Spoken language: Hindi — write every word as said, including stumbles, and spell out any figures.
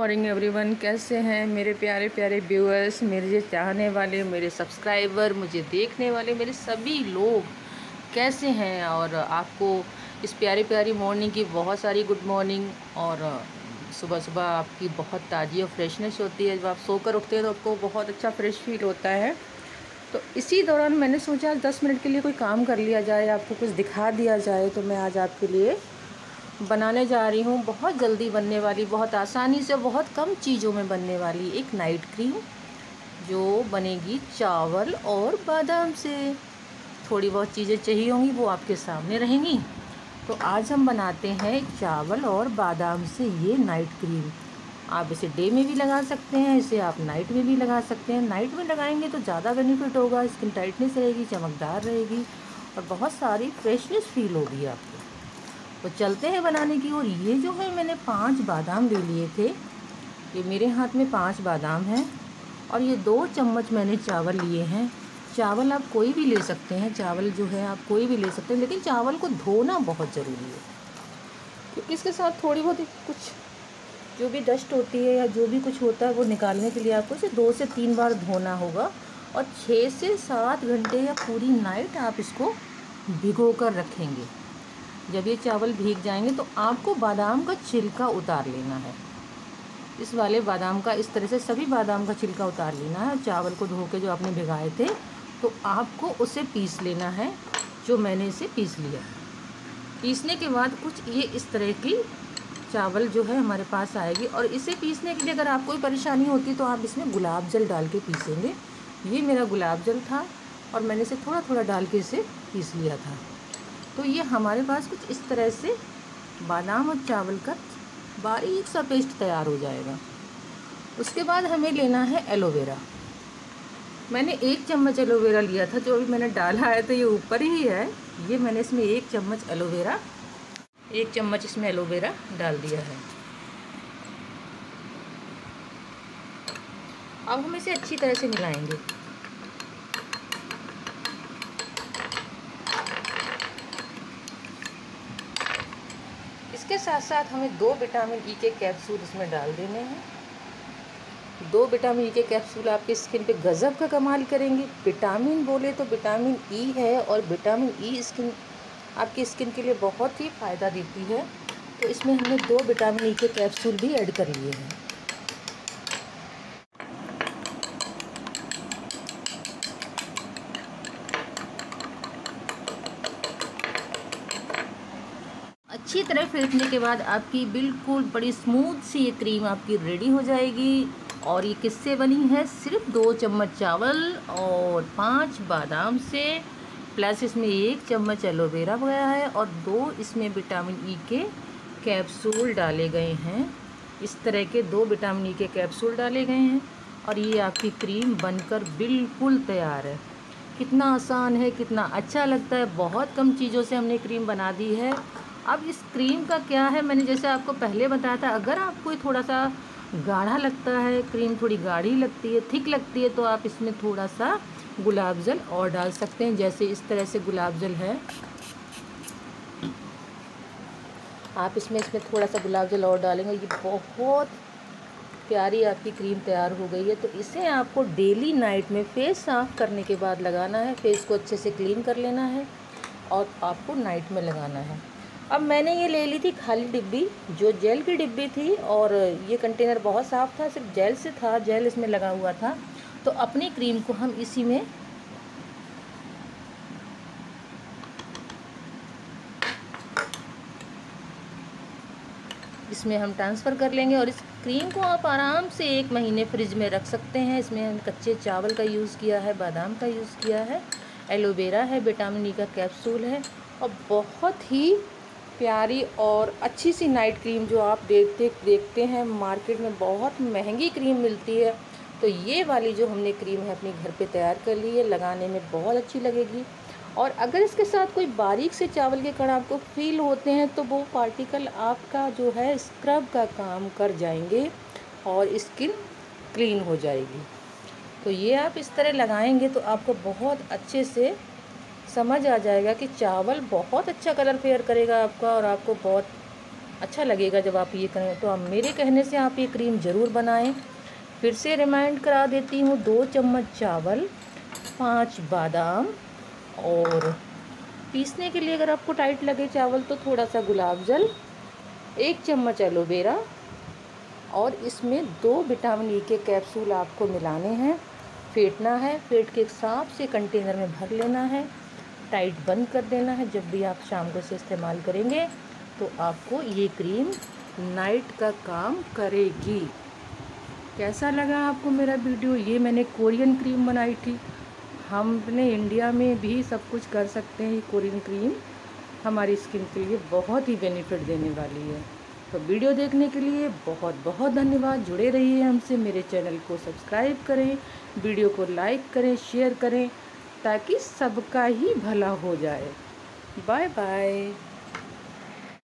Morning everyone. कैसे हैं मेरे प्यारे प्यारे व्यूअर्स, मेरे चाहने वाले, मेरे सब्सक्राइबर, मुझे देखने वाले मेरे सभी लोग कैसे हैं। और आपको इस प्यारी प्यारी मॉर्निंग की बहुत सारी गुड मॉर्निंग। और सुबह सुबह आपकी बहुत ताज़ी और फ्रेशनेस होती है। जब आप सोकर उठते हैं तो आपको बहुत अच्छा फ्रेश फील होता है। तो इसी दौरान मैंने सोचा दस मिनट के लिए कोई काम कर लिया जाए, आपको कुछ दिखा दिया जाए। तो मैं आज आपके लिए बनाने जा रही हूँ बहुत जल्दी बनने वाली, बहुत आसानी से, बहुत कम चीज़ों में बनने वाली एक नाइट क्रीम, जो बनेगी चावल और बादाम से। थोड़ी बहुत चीज़ें चाहिए होंगी, वो आपके सामने रहेंगी। तो आज हम बनाते हैं चावल और बादाम से ये नाइट क्रीम। आप इसे डे में भी लगा सकते हैं, इसे आप नाइट में भी लगा सकते हैं। नाइट में लगाएंगे तो ज़्यादा बेनिफिट होगा, स्किन टाइटनेस रहेगी, चमकदार रहेगी और बहुत सारी फ्रेशनेस फील होगी आपको। तो चलते हैं बनाने की ओर। ये जो है मैंने पांच बादाम ले लिए थे, ये मेरे हाथ में पांच बादाम हैं। और ये दो चम्मच मैंने चावल लिए हैं। चावल आप कोई भी ले सकते हैं, चावल जो है आप कोई भी ले सकते हैं, लेकिन चावल को धोना बहुत ज़रूरी है, क्योंकि इसके साथ थोड़ी बहुत कुछ जो भी डस्ट होती है या जो भी कुछ होता है वो निकालने के लिए आपको इसे दो से तीन बार धोना होगा। और छः से सात घंटे या पूरी नाइट आप इसको भिगो कर रखेंगे। जब ये चावल भीग जाएंगे तो आपको बादाम का छिलका उतार लेना है। इस वाले बादाम का इस तरह से सभी बादाम का छिलका उतार लेना है। चावल को धो के जो आपने भिगाए थे तो आपको उसे पीस लेना है, जो मैंने इसे पीस लिया। पीसने के बाद कुछ ये इस तरह की चावल जो है हमारे पास आएगी। और इसे पीसने के लिए अगर आपको कोई परेशानी होती तो आप इसमें गुलाब जल डाल के पीसेंगे। ये मेरा गुलाब जल था और मैंने इसे थोड़ा थोड़ा डाल के इसे पीस लिया था। तो ये हमारे पास कुछ इस तरह से बादाम और चावल का बारीक सा पेस्ट तैयार हो जाएगा। उसके बाद हमें लेना है एलोवेरा। मैंने एक चम्मच एलोवेरा लिया था, जो अभी मैंने डाला है तो ये ऊपर ही है। ये मैंने इसमें एक चम्मच एलोवेरा एक चम्मच इसमें एलोवेरा डाल दिया है। अब हम इसे अच्छी तरह से मिलाएंगे। इसके साथ साथ हमें दो विटामिन ई के कैप्सूल इसमें डाल देने हैं। दो विटामिन ई के कैप्सूल आपकी स्किन पे गजब का कमाल करेंगे। विटामिन बोले तो विटामिन ई है, और विटामिन ई स्किन आपकी स्किन के लिए बहुत ही फ़ायदा देती है। तो इसमें हमने दो विटामिन ई के कैप्सूल भी ऐड कर लिए हैं। अच्छी तरह फेंटने के बाद आपकी बिल्कुल बड़ी स्मूथ सी ये क्रीम आपकी रेडी हो जाएगी। और ये किससे बनी है? सिर्फ दो चम्मच चावल और पांच बादाम से, प्लस इसमें एक चम्मच एलोवेरा गया है और दो इसमें विटामिन ई के कैप्सूल डाले गए हैं। इस तरह के दो विटामिन ई के कैप्सूल डाले गए हैं और ये आपकी क्रीम बनकर बिल्कुल तैयार है। कितना आसान है, कितना अच्छा लगता है। बहुत कम चीज़ों से हमने क्रीम बना दी है। अब इस क्रीम का क्या है, मैंने जैसे आपको पहले बताया था, अगर आपको थोड़ा सा गाढ़ा लगता है, क्रीम थोड़ी गाढ़ी लगती है, थिक लगती है, तो आप इसमें थोड़ा सा गुलाब जल और डाल सकते हैं। जैसे इस तरह से गुलाब जल है, आप इसमें इसमें थोड़ा सा गुलाब जल और डालेंगे, ये बहुत प्यारी आपकी क्रीम तैयार हो गई है। तो इसे आपको डेली नाइट में फेस साफ़ करने के बाद लगाना है। फेस को अच्छे से क्लीन कर लेना है और आपको नाइट में लगाना है। अब मैंने ये ले ली थी खाली डिब्बी, जो जेल की डिब्बी थी, और ये कंटेनर बहुत साफ़ था, सिर्फ जेल से था, जेल इसमें लगा हुआ था। तो अपनी क्रीम को हम इसी में इसमें हम ट्रांसफ़र कर लेंगे। और इस क्रीम को आप आराम से एक महीने फ्रिज में रख सकते हैं। इसमें हम कच्चे चावल का यूज़ किया है, बादाम का यूज़ किया है, एलोवेरा है, विटामिन ई का कैप्सूल है, और बहुत ही प्यारी और अच्छी सी नाइट क्रीम, जो आप देखते देखते हैं मार्केट में बहुत महंगी क्रीम मिलती है। तो ये वाली जो हमने क्रीम है अपने घर पे तैयार कर ली है, लगाने में बहुत अच्छी लगेगी। और अगर इसके साथ कोई बारीक से चावल के कण आपको फील होते हैं तो वो पार्टिकल आपका जो है स्क्रब का काम कर जाएंगे और स्किन क्लीन हो जाएगी। तो ये आप इस तरह लगाएंगे तो आपको बहुत अच्छे से समझ आ जाएगा कि चावल बहुत अच्छा कलर फेयर करेगा आपका, और आपको बहुत अच्छा लगेगा जब आप ये करें। तो आप मेरे कहने से आप ये क्रीम ज़रूर बनाएं। फिर से रिमाइंड करा देती हूँ, दो चम्मच चावल, पाँच बादाम, और पीसने के लिए अगर आपको टाइट लगे चावल तो थोड़ा सा गुलाब जल, एक चम्मच एलोवेरा, और इसमें दो विटामिन ई के कैप्सूल आपको मिलाने हैं। फेंटना है, फेंट के साफ से कंटेनर में भर लेना है, टाइट बंद कर देना है। जब भी आप शाम को इसे इस्तेमाल करेंगे तो आपको ये क्रीम नाइट का काम करेगी। कैसा लगा आपको मेरा वीडियो? ये मैंने कोरियन क्रीम बनाई थी। हम अपने इंडिया में भी सब कुछ कर सकते हैं। ये कोरियन क्रीम हमारी स्किन के लिए बहुत ही बेनिफिट देने वाली है। तो वीडियो देखने के लिए बहुत बहुत धन्यवाद। जुड़े रहिए हमसे, मेरे चैनल को सब्सक्राइब करें, वीडियो को लाइक करें, शेयर करें, ताकि सबका ही भला हो जाए। Bye bye.